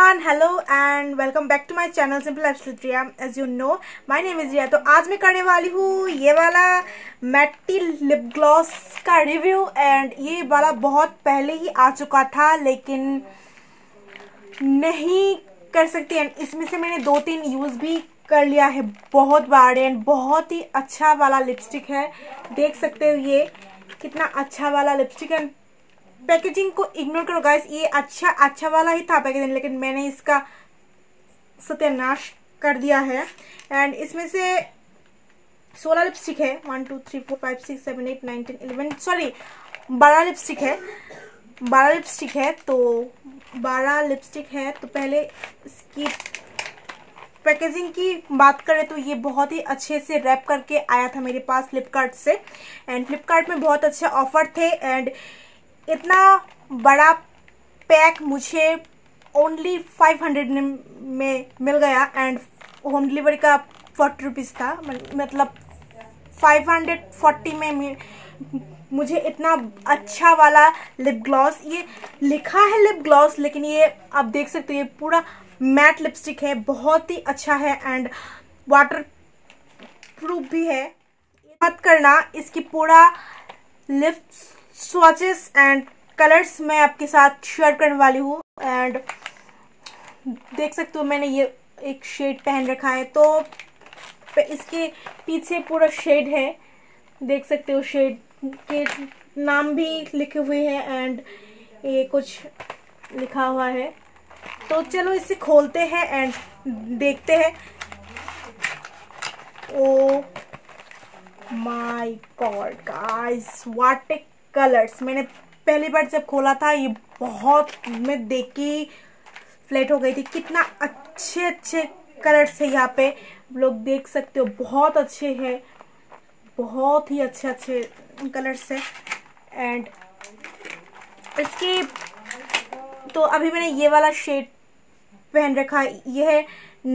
Everyone, hello and welcome back to my channel simple life with Riya. As you know my name is Riya. तो आज मैं करने वाली हूँ ये वाला मैटी लिप ग्लॉस का रिव्यू। एंड ये वाला बहुत पहले ही आ चुका था लेकिन नहीं कर सकती। एंड इसमें से मैंने 2-3 यूज़ भी कर लिया है बहुत बार। एंड बहुत ही अच्छा वाला लिपस्टिक है, देख सकते हो ये कितना अच्छा वाला लिपस्टिक है। पैकेजिंग को इग्नोर करो गाइस, ये अच्छा वाला ही था पैकेजिंग, लेकिन मैंने इसका सत्यानाश कर दिया है। एंड इसमें से 16 लिपस्टिक है। 1 2 3 4 5 6 7 8 9 10 11 सॉरी 12 लिपस्टिक है। 12 लिपस्टिक है तो 12 लिपस्टिक है। तो पहले इसकी पैकेजिंग की बात करें तो ये बहुत ही अच्छे से रैप करके आया था मेरे पास फ्लिपकार्ट से। एंड फ्लिपकार्ट में बहुत अच्छे ऑफर थे। एंड इतना बड़ा पैक मुझे ओनली 500 में मिल गया। एंड होम डिलीवरी का 40 रुपीज़ था, मतलब 540 में मुझे इतना अच्छा वाला लिप ग्लॉस। ये लिखा है लिप ग्लॉस लेकिन ये आप देख सकते हो ये पूरा मैट लिपस्टिक है, बहुत ही अच्छा है एंड वाटर प्रूफ भी है। मत करना, इसकी पूरा लिप स्वॉचेस एंड कलर्स मैं आपके साथ शेयर करने वाली हूँ। एंड देख सकते हो मैंने ये एक शेड पहन रखा है, तो इसके पीछे पूरा शेड है, देख सकते हो शेड के नाम भी लिखे हुए हैं एंड ये कुछ लिखा हुआ है। तो चलो इसे खोलते हैं एंड देखते हैं। Oh my god guys, what a colours. मैंने पहली बार जब खोला था ये बहुत, मैं देख के फ्लैट हो गई थी। कितना अच्छे कलर्स है यहाँ पे, लोग देख सकते हो बहुत अच्छे हैं, बहुत ही अच्छे कलर्स है। एंड इसके तो अभी मैंने ये वाला शेड पहन रखा है, ये है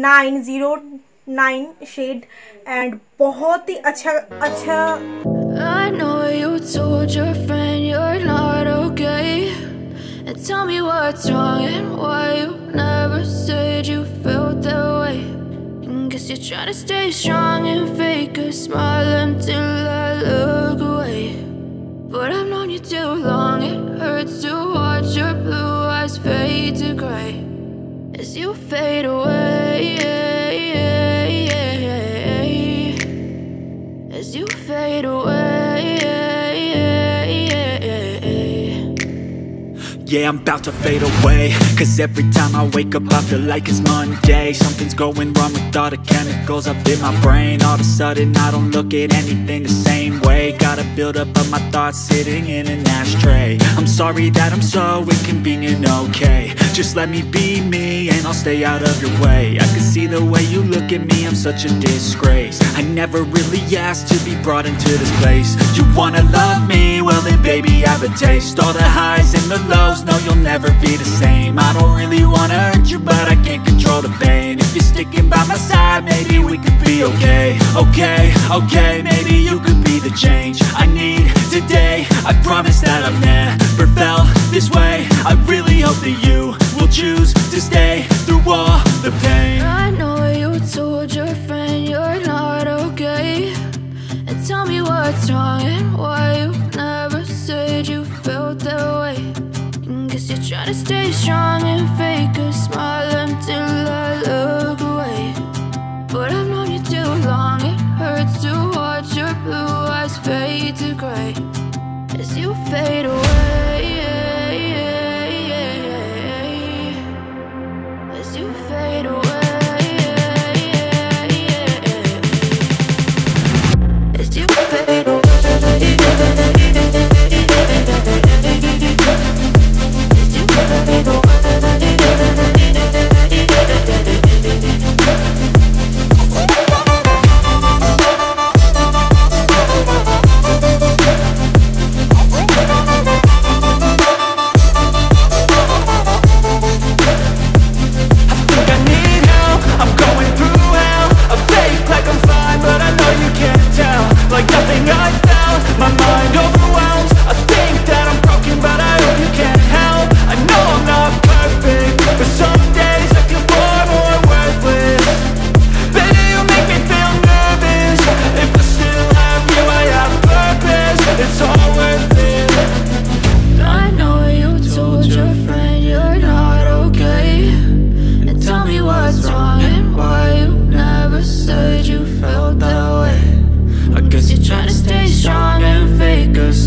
909 शेड एंड बहुत ही अच्छा। I know you told your friend you're not okay, and tell me what's wrong and why you never said you felt that way. And guess you're trying to stay strong and fake a smile until I look away. But I've known you too long, it hurts to watch your blue eyes fade to gray as you fade away, as you fade away. Yeah, I'm about to fade away, 'cause every time I wake up I feel like it's Monday. Something's going wrong with all the chemicals up in my brain. All of a sudden I don't look at anything the same way. Got a build up of my thoughts sitting in an ashtray. I'm sorry that I'm so inconvenient, okay? Just let me be me and I'll stay out of your way. I can see the way you look at me, I'm such a disgrace. I never really asked to be brought into this place. You wanna love me? Well then baby I have a taste. All the highs and the lows, no you'll never be the same. I don't really wanna hurt you but I can't control the pain. If you're sticking by my side maybe we could be okay. Okay, maybe you could be the change I need today. I promise that I've never felt this way. I really hope that you will choose to stay through all the pain. I know you told your friend you're not okay, and tell me what's wrong and why you never said you felt that way. Guess you're trying to stay strong and fake a smile until I look away. But I've known you too long, it hurts to watch your blue eyes fade to gray as you fade away, as you fade away, as you fade away.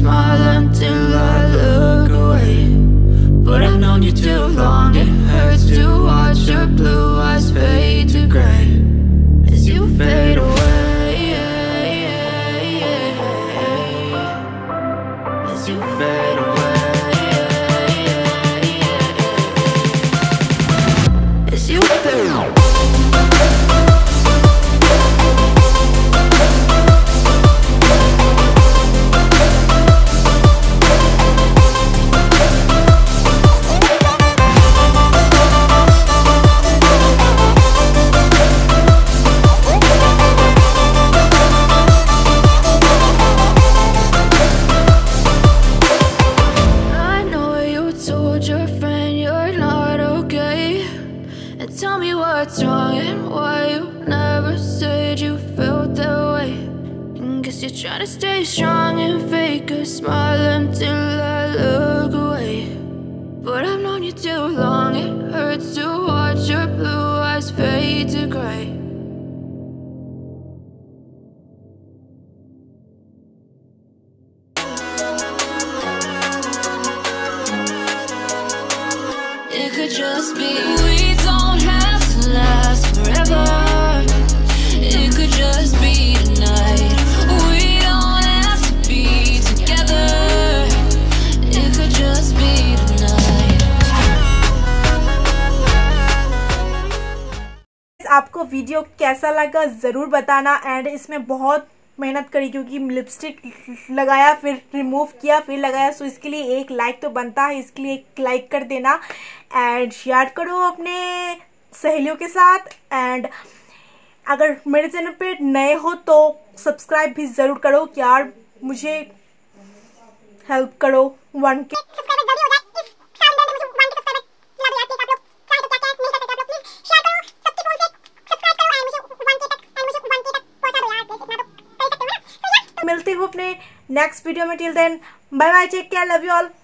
smile until I look away. But I've known you too long, it hurts to watch your blue eyes fade to gray as you fade away, as you fade away, as you fade away. Tell me what's wrong and why you never said you felt that way. And guess you're trying to stay strong and fake a smile until I look away. But I've known you too long, it hurts to watch your blue eyes fade to gray. It could just be we don't have to last forever. It could just be tonight. We don't have to be together. It could just be tonight. आपको video कैसा लगा ज़रूर बताना। And इसमें बहुत मेहनत करी क्योंकि लिपस्टिक लगाया फिर रिमूव किया फिर लगाया, सो इसके लिए एक लाइक तो बनता है, इसके लिए एक लाइक कर देना एंड शेयर करो अपने सहेलियों के साथ। एंड अगर मेरे चैनल पे नए हो तो सब्सक्राइब भी ज़रूर करो यार, मुझे हेल्प करो 1K मिलते हो अपने नेक्स्ट वीडियो में। Till then bye bye, take care, love you all.